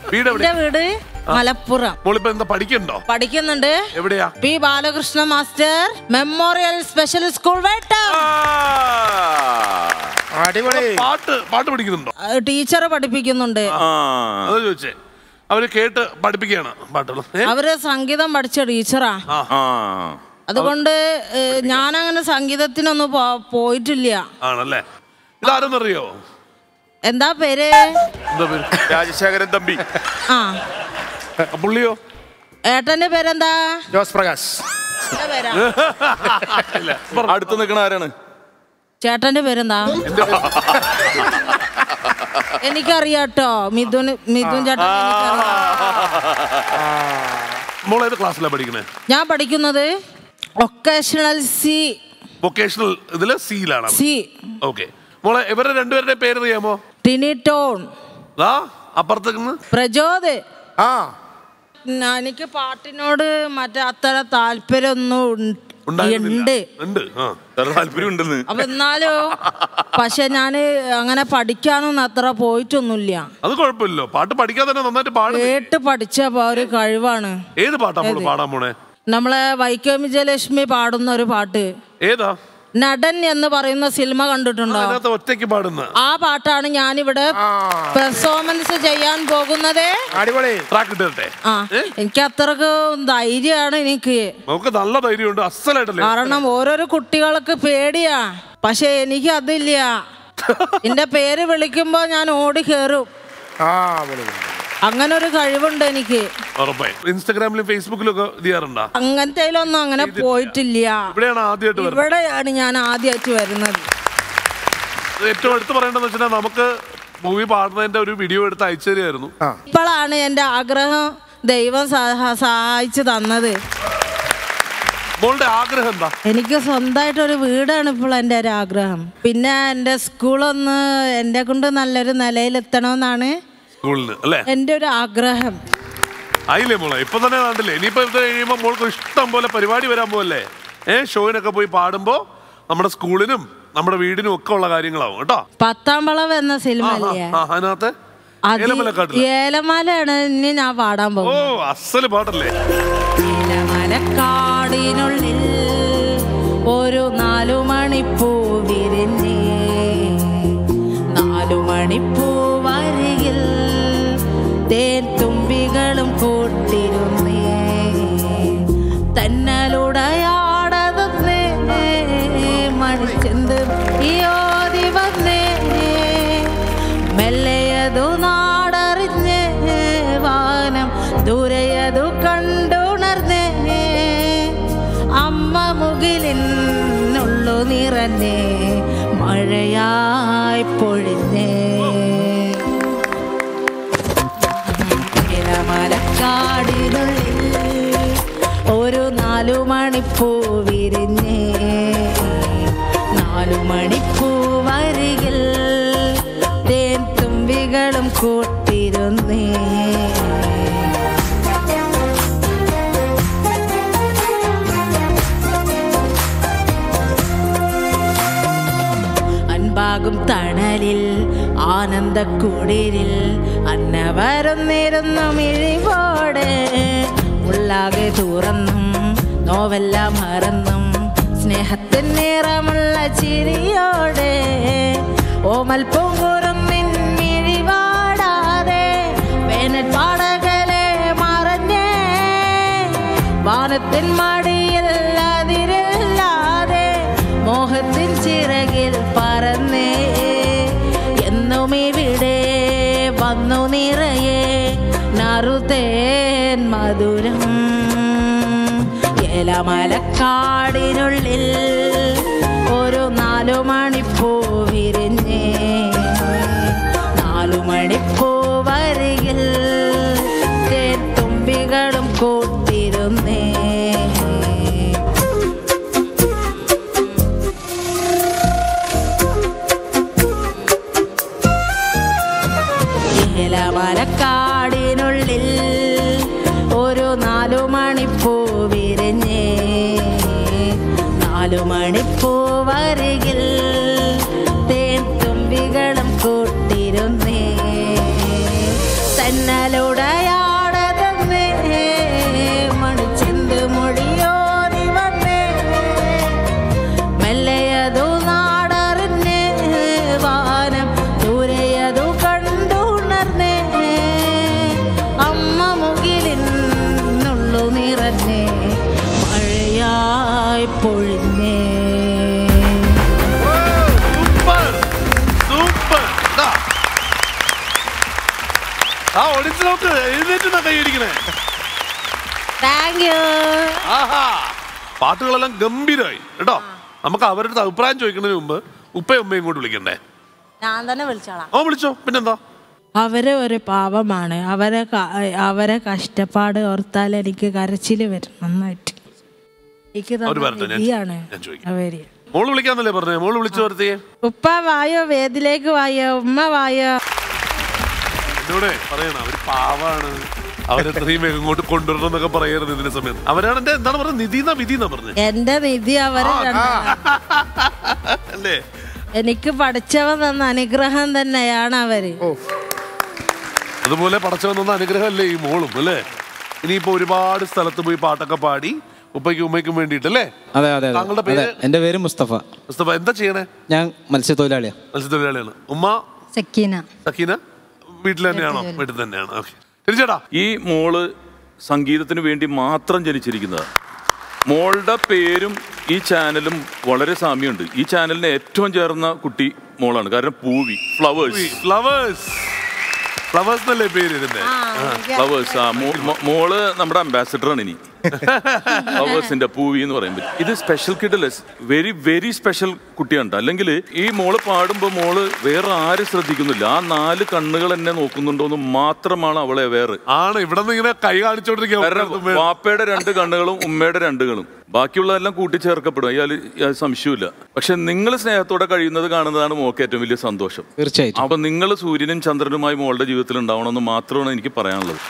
വീട് മലപ്പുറം. മോളിപ്പോ എന്താ പഠിക്കണ്ടോ? പഠിക്കുന്നുണ്ട്. എവിടെയാ? P Balakrishna master memorial special school Vettam. അടിപൊളി. പാട്ട് പഠിക്കുന്നുണ്ടോ? ടീച്ചറെ പഠിപ്പിക്കുന്നുണ്ട്. അത് ചോദിച്ചേ. അവര് കേട്ട് പഠിപ്പിക്കുകയാണ് പാട്ടുകൾ. അവര് സംഗീതം പഠിച്ച ടീച്ചറാ. അതുകൊണ്ട് ഞാനങ്ങനെ സംഗീതത്തിനൊന്നും പോയിട്ടില്ല. ആണല്ലേ? ഇതാരെന്നറിയോ? എന്താ പേര്? രാജശേഖരൻ തമ്പി. ആ. പുള്ളിയോ? ഏട്ടന്റെ പേരെന്താ? ജോസ് പ്രകാശ്. അടുത്ത് നിൽക്കണ ആരാണ്? ചേട്ടന്റെ പേരെന്താ? എനിക്കറിയാട്ടോ. മിഥുൻ ചേട്ടൻ. മോളേത് ക്ലാസ്സിലാണ് പഠിക്കണേ? ഞാൻ പഠിക്കുന്നത് വൊക്കേഷണൽ സി. വൊക്കേഷണൽ ഇതില് സിയിലാണ്. സി. ഓക്കെ. മോളെ ഇവരുടെ രണ്ടുപേരുടെ പേര് അറിയാമോ? ടിനിടോൺ. അപ്പുറത്തേക്ക് പ്രചോദ്. എനിക്ക് പാട്ടിനോട് മറ്റേ അത്ര താല്പര്യമൊന്നും ഉണ്ട്. അപ്പൊ എന്നാലോ പക്ഷെ ഞാന് അങ്ങനെ പഠിക്കാനൊന്നും അത്ര പോയിട്ടൊന്നുമില്ല. അത് കുഴപ്പമില്ലല്ലോ. പാട്ട് പഠിക്കാൻ തന്നെ നന്നായിട്ട് പാടും. കേട്ട് പഠിച്ച ഒരു കഴിവാണ്. ഏത് പാട്ടാ മോള് പാടാൻ പോണേ? നമ്മളെ വൈക്കം വിജയലക്ഷ്മി പാടുന്ന ഒരു പാട്ട്. ഏതാ? നടൻ എന്ന് പറയുന്ന സിനിമ കണ്ടിട്ടുണ്ടോ? ഒറ്റയ്ക്ക് പാടുന്ന ആ പാട്ടാണ് ഞാനിവിടെ പെർഫോമൻസ് ചെയ്യാൻ പോകുന്നത്. എനിക്ക് അത്രക്ക് ധൈര്യമാണ്. നമുക്ക് നല്ല ധൈര്യമുണ്ട്. അസലായിട്ടല്ലേ? കാരണം ഓരോരോ കുട്ടികൾക്ക് പേടിയാ. പക്ഷെ എനിക്ക് അതില്ല. എന്റെ പേര് വിളിക്കുമ്പോ ഞാൻ ഓടി കേറും. അങ്ങനെ ഒരു കഴിവുണ്ട് എനിക്ക്. ഇൻസ്റ്റാഗ്രാമിലും ഫേസ്ബുക്കിലും ഒക്കെ ചെയ്യാറുണ്ടോ? അങ്ങനത്തേലൊന്നും അങ്ങനെ പോയിട്ടില്ല. ഇവിടെയാണ് ഞാൻ ആദ്യമായിട്ട് വരുന്നത്. ഏറ്റവും എടുത്ത് പറയേണ്ടതെന്ന് വെച്ചാൽ നമുക്ക് മൂവി പാടുന്നതിന്റെ ഒരു വീഡിയോ എടുത്ത് അയച്ചു തരുമായിരുന്നു. ഇപ്പോഴാണ് എന്റെ ആഗ്രഹം ദൈവം സഹായിച്ചു തന്നത്. മോളുടെ ആഗ്രഹം എന്താ? എനിക്ക് സ്വന്തമായിട്ടൊരു വീടാണ് ഇപ്പോൾ എൻ്റെ ഒരു ആഗ്രഹം. പിന്നെ എൻ്റെ സ്കൂളൊന്ന് എന്നെ കൊണ്ട് നല്ലൊരു നിലയിലെത്തണമെന്നാണ് എന്റെ ഒരു ആഗ്രഹം. ആയില്ലേ മോളെ? ഇപ്പൊ തന്നെ കണ്ടില്ലേ? ഇനിയിപ്പോ ഇത് കഴിയുമ്പോ മോൾക്ക് ഇഷ്ടം പോലെ പരിപാടി വരാൻ പോവല്ലേ? ഷോയിനൊക്കെ പോയി പാടുമ്പോ നമ്മുടെ സ്കൂളിനും നമ്മുടെ വീടിനും ഒക്കെ ഉള്ള കാര്യങ്ങളാവും കേട്ടോ. 10ാം വളവ് എന്ന സിനിമ അതിനകത്ത് ഏലമലയാണ് ഇനി ഞാൻ പാടാൻ പോകും. ഓ അസല് പാട്ടല്ലേ? ഏലമലക്കാടിനുള്ളിൽ ഒരു 4 മണിപ്പൂ വിരിഞ്ഞേ, 4 മണിപ്പൂ വരികിൽ തേൻ തുമ്പികളും കൂട്ടിരുന്നേ, തന്നലുടയാടതേ മണിച്ചെന്ത് യോതി വന്നേ, മെല്ലയതു നാടറിഞ്ഞേ വാനം ദൂരയതു കണ്ടുണർന്നേ, അമ്മ മുകിലിനുള്ളു നിറഞ്ഞേ മഴയായി പൊഴിഞ്ഞേ, മലക്കാടിനുള്ളിൽ ഒരു 4 മണിപ്പൂ വിരിഞ്ഞേ, 4 മണിപ്പൂ വരികിൽ തേൻ തുമ്പികളും കൂട്ടിരുന്നേ, അൻപാകും തണലിൽ ആനന്ദക്കുടിരിൽ അന്നവരുന്നിരുന്നു മിഴിവോടെ, ഉള്ളാകെ തുറന്നും നോവെല്ലാം മറന്നും സ്നേഹത്തിൻ നിറമുള്ള ചിരിയോടെ, ഓമൽ പൂങ്കുറുമ്മിൻ മിഴിവാടാതെ വേനൽ പാടകളെ മറഞ്ഞേ, വാനത്തിൻ മടിയിൽ അതിരില്ലാതെ മോഹത്തിൻ ചിറകിൽ പറന്നേ, എന്നും ഇവിടെ വന്നു നിറയെ നറുതേൻ മധുരം, ഏലമലക്കാടിനുള്ളിൽ ഒരു 4 മണിപ്പൂ വിരിഞ്ഞേ, 4 മണിപ്പൂ വരികിൽ തേൻ തുമ്പികളും കൂട്ടിരുന്നേ, ഏലമലക്കാടിനുള്ളിൽ ഒരു 4 മണിപ്പൂ വിരിഞ്ഞേ, 4 മണിപ്പൂ വരികിൽ തേൻ തുമ്പികളും കൂട്ടിരുന്നേ, തന്നെ മിന്നലുടയാടെ തന്നെ മണിച്ചിന്ത് മൊഴിയോതി വന്നേ മെല്ലയതു നാടറിഞ്ഞ് വാനം ദൂരെയതു കണ്ടുണർന്നേ അമ്മ മുകിലിന്നുള്ളു നിറഞ്ഞേ മഴയായി പൊഴിഞ്ഞേ. പാട്ടുകളെല്ലാം ഗംഭീരമായി കേട്ടോ. നമുക്ക് അവരുടെ അഭിപ്രായം ചോദിക്കുന്നതിന് മുമ്പ് ഉപ്പയും ഉമ്മയും ഇങ്ങോട്ട് വിളിക്കണ്ടേ? ഞാൻ തന്നെ വിളിച്ചോളാം. വിളിച്ചോ, പിന്നെന്താ. അവര് ഒരു പാവമാണ്. അവരെ കഷ്ടപ്പാട് ഓർത്താൽ എനിക്ക് കരച്ചില് വരും നന്നായിട്ട്. എനിക്ക് നിധിയാണ് അവര്. മോള് വിളിക്കാന്നല്ലേ പറഞ്ഞേ? മോള് വിളിച്ചു വരുത്തിയേ. ഉപ്പ വായോ, വേദിലേക്ക് വായോ, ഉമ്മ വായോ. എന്നോടെ പറയണം അവര് പാവാണ്, അവരെത്രയും വേഗം ഇങ്ങോട്ട് കൊണ്ടുവരണം എന്നൊക്കെ പറയരുത് ഇതിന്റെ സമയത്ത്. അവരാണ് എന്റെ എന്താണ് പറഞ്ഞത്, നിധിന്നാ വിധിന്നാ പറഞ്ഞത്. എന്റെ നിധി അവര് അല്ലേ? എനിക്ക് പഠിച്ചവൻ തന്ന അനുഗ്രഹം തന്നെയാണ് അവര്. അതുപോലെ പടച്ചവൻ തന്ന അനുഗ്രഹമല്ലേ ഈ മോളും അല്ലേ? ഇനിയിപ്പോ ഒരുപാട് സ്ഥലത്ത് പോയി പാട്ടൊക്കെ പാടി ഉപ്പയ്ക്കും ഉമ്മയ്ക്കും വേണ്ടിട്ടല്ലേ? അതെ അതെ. താങ്കളുടെ പേര്? എന്റെ പേര് മുസ്തഫ. മുസ്തഫ, എന്താ ചെയ്യണേ? ഞാൻ മത്സ്യത്തൊഴിലാളിയാണ്. മത്സ്യത്തൊഴിലാളിയാണ്. ഉമ്മ സക്കീന. സക്കീന വീട്ടിൽ തന്നെയാണോ? വീട്ടിൽ തന്നെയാണ്. ഓക്കെ. തിരിച്ചേട്ടാ, ഈ മോള് സംഗീതത്തിന് വേണ്ടി മാത്രം ജനിച്ചിരിക്കുന്നത്. മോളുടെ പേരും ഈ ചാനലും വളരെ സാമ്യമുണ്ട്. ഈ ചാനലിന് ഏറ്റവും ചേർന്ന കുട്ടി മോളാണ്. കാരണം പൂവി, ഫ്ലവേഴ്സ്. ഫ്ലവേഴ്സ് എന്നല്ലേ പേര് ഇതിന്റെ? ഫ്ലവേഴ്സ്. മോള് നമ്മുടെ അംബാസിഡറാണ് ഇനി ഫ്ലവേഴ്സിന്റെ പൂവി എന്ന് പറയുമ്പോൾ. ഇത് സ്പെഷ്യൽ കിഡല്ലേ, വെരി വെരി സ്പെഷ്യൽ കുട്ടിയാണ്. അല്ലെങ്കിൽ ഈ മോള് പാടുമ്പോൾ മോള് വേറെ ആരും ശ്രദ്ധിക്കുന്നില്ല. ആ 4 കണ്ണുകൾ എന്നെ നോക്കുന്നുണ്ടോ എന്ന് മാത്രമാണ് അവളെ വേറെ ആണ്. ഇവിടെ നിന്ന് ഇങ്ങനെ കൈ കാണിച്ചോണ്ടിരിക്കുക. വാപ്പയുടെ 2 കണ്ണുകളും ഉമ്മയുടെ 2 കണ്ണും, ബാക്കിയുള്ളതെല്ലാം കൂട്ടിച്ചേർക്കപ്പെടും. അയാൾ സംശയമില്ല. പക്ഷെ നിങ്ങൾ സ്നേഹത്തോടെ കഴിയുന്നത് കാണുന്നതാണ് മോൾക്ക് ഏറ്റവും വലിയ സന്തോഷം. തീർച്ചയായിട്ടും. അപ്പൊ നിങ്ങൾ സൂര്യനും ചന്ദ്രനുമായി മോളുടെ ജീവിതത്തിൽ ഉണ്ടാവണമെന്ന് മാത്രമാണ് എനിക്ക് പറയാനുള്ളത്.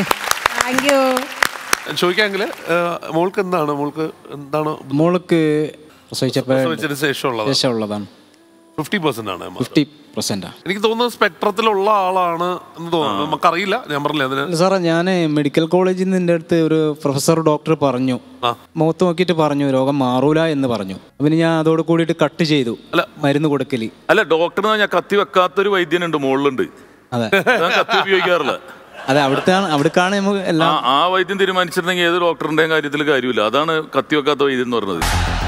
ചോദിക്കാമെങ്കിൽ മോൾക്ക് എന്താണ് മോൾക്ക് ശേഷമുള്ളതാണ്. 50% ആണ്. 50%. എനിക്ക് തോന്നുന്നത് സ്പെക്ട്രത്തിലുള്ള ആളാണ് എന്ന് തോന്നുന്നു. നമുക്കറിയില്ല, ഞാൻ പറഞ്ഞില്ല അതിന്. സാറേ, ഞാൻ മെഡിക്കൽ കോളേജിൽ നിന്ന് എൻ്റെ അടുത്ത് ഒരു പ്രൊഫസർ ഡോക്ടർ പറഞ്ഞു, മുഖത്ത് നോക്കിയിട്ട് പറഞ്ഞു രോഗം മാറൂല എന്ന് പറഞ്ഞു. പിന്നെ ഞാൻ അതോട് കൂടിയിട്ട് കട്ട് ചെയ്തു മരുന്ന് കൊടുക്കല്. അല്ല, ഡോക്ടർ ഞാൻ കത്തി വെക്കാത്തൊരു വൈദ്യനുണ്ട് മോളിലുണ്ട്. അതെ, കത്തി ഉപയോഗിക്കാറില്ല. അതെ, അവിടേക്കാണ് നമുക്ക് എല്ലാം. ആ വൈദ്യം തീരുമാനിച്ചിട്ടുണ്ടെങ്കിൽ ഏത് ഡോക്ടറിന്റെയും കാര്യത്തിൽ കാര്യമില്ല. അതാണ് കത്തി വെക്കാത്ത വൈദ്യം എന്ന് പറഞ്ഞത്.